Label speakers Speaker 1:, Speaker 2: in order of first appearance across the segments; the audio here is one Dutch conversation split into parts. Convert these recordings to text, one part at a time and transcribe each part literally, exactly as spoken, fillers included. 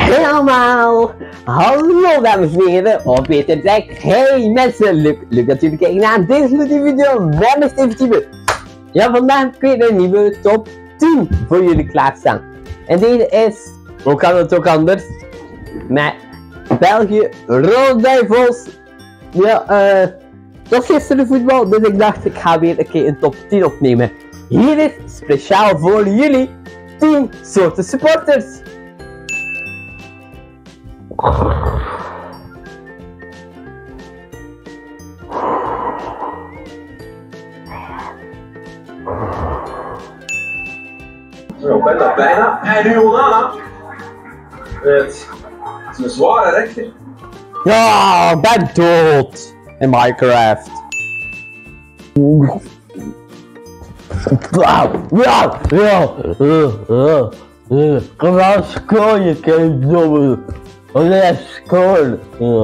Speaker 1: Hey allemaal! Hallo dames en heren, of beter gezegd, hey mensen! Leuk, leuk dat jullie kijken naar deze nieuwe video met Steven Type. Ja, vandaag heb ik weer een nieuwe top tien voor jullie klaarstaan. En deze is, hoe kan het ook anders, met België Rode Duivels. Ja, eh, uh, tot gisteren voetbal, dus ik dacht ik ga weer een keer een top tien opnemen. Hier is speciaal voor jullie tien soorten supporters.
Speaker 2: Zo, ben dat bijna. En nu Onana. Het is een zware rechter.
Speaker 1: Ja, ik ben dood in Minecraft. Ja, ja, ja. Kom maar scoren, je kind domme. Allee, scoren.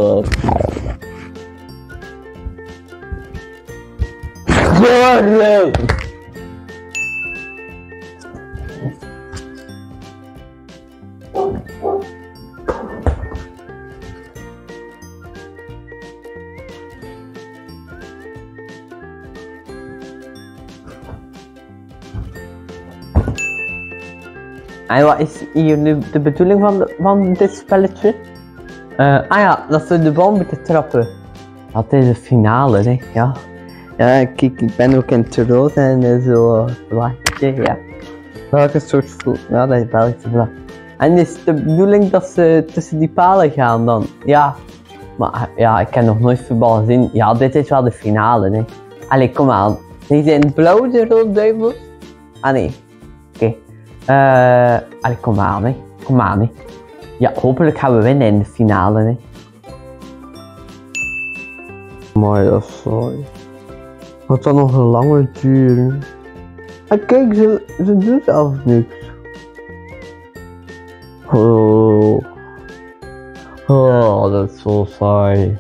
Speaker 1: Scoren. En wat is hier nu de bedoeling van, de, van dit spelletje? Uh, ah ja, dat ze de bal moeten trappen. Dat is de finale, hè? Ja. Ja, kijk, ik ben ook in het rood en zo. Vlagje, ja. Welke soort voet? Ja, dat is Belgische vlag. En is de bedoeling dat ze tussen die palen gaan dan? Ja. Maar ja, ik heb nog nooit voetbal gezien. Ja, dit is wel de finale, hè? Allee, kom aan. Die zijn blauw, de Rode Duivels? Ah nee. Oké. Okay. Uh, allee, kom aan, hè. Kom aan, hè. Ja, hopelijk gaan we winnen in de finale, hè. Maar dat is saai. Wat dan nog een lange duur. En kijk, ze, ze doet zelf niks. Oh. Oh, dat is zo saai.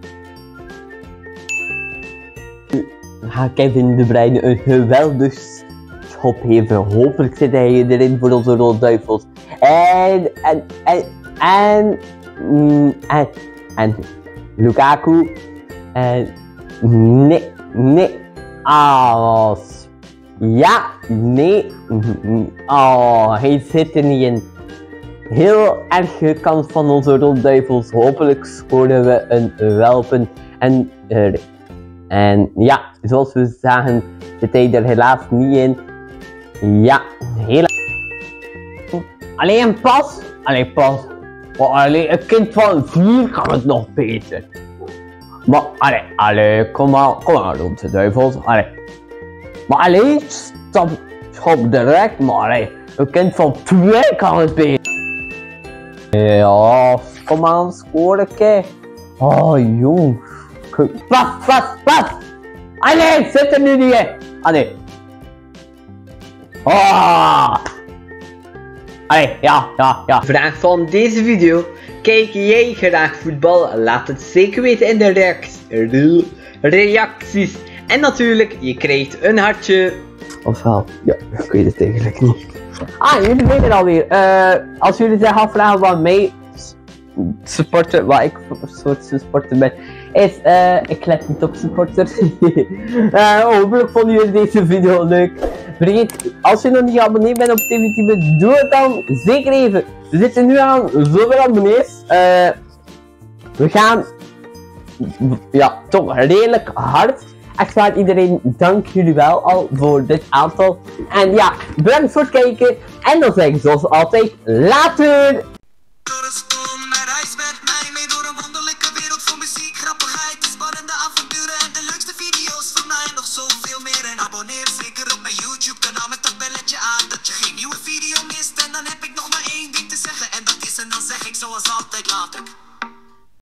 Speaker 1: Ga Kevin De Bruyne een geweldig schop geven. Hopelijk zit hij erin voor onze Rode Duivels. En, en, en, en, mm, en, en, Lukaku. En, nee, nee, ah, ja, nee, oh, hij zit er niet in. Heel erg kans van onze Rode Duivels. Hopelijk scoren we een welpen. En, uh, en ja, zoals we zagen, zit hij er helaas niet in. Ja, helaas. Alleen een pas. Alleen pas. Oh, alleen een kind van vier kan het nog beter. Maar allee, allee, kom maar, kom maar, Rode Duivels. Allee. Maar allee, stop, schop direct, maar allee, een kind van twee kan het beter. Ja, kom aan, scoren, kijk. Oh, jong. Pas, pas, pas. Allee, zit er nu niet in. Allee. Oh. Allee, ja, ja, ja.
Speaker 3: Vraag van deze video. Kijk jij graag voetbal? Laat het zeker weten in de reacties. reacties. En natuurlijk, je krijgt een hartje.
Speaker 1: Ofwel, ja, ik weet het eigenlijk niet. Ah, jullie weten het alweer. Uh, als jullie zich afvragen wat mij supporter, wat ik voor soort supporter ben, is, uh, ik let niet op supporter. uh, hopelijk vonden jullie deze video leuk. Vergeet, als je nog niet geabonneerd bent op Steven Type, doe het dan zeker even. We zitten nu aan zoveel abonnees. Uh, we gaan, ja, toch redelijk hard. Echt waar, iedereen, dank jullie wel al voor dit aantal. En ja, bedankt voor het kijken. En dan zeg ik zoals altijd, later!
Speaker 4: Door een storm en reis met mij mee door een wonderlijke wereld voor muziek, grappigheid, spannende avonturen en de leukste video's van mij. Nog zoveel meer en abonneer zeker op mijn YouTube kanaal met dat belletje aan, dat je geen nieuwe video mist. En dan heb ik nog maar één ding te zeggen en dat is en dan zeg ik zoals altijd later.